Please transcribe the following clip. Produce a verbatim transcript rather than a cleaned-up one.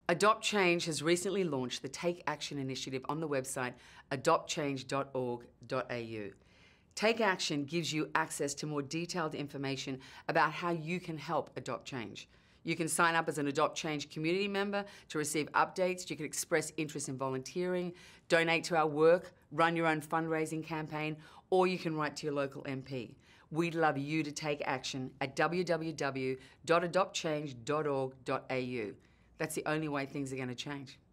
Adopt Change has recently launched the Take Action initiative on the website adopt change dot org dot A U. Take Action gives you access to more detailed information about how you can help adopt change. You can sign up as an Adopt Change community member to receive updates. You can express interest in volunteering, donate to our work, run your own fundraising campaign, or you can write to your local M P. We'd love you to take action at w w w dot adopt change dot org dot A U. That's the only way things are going to change.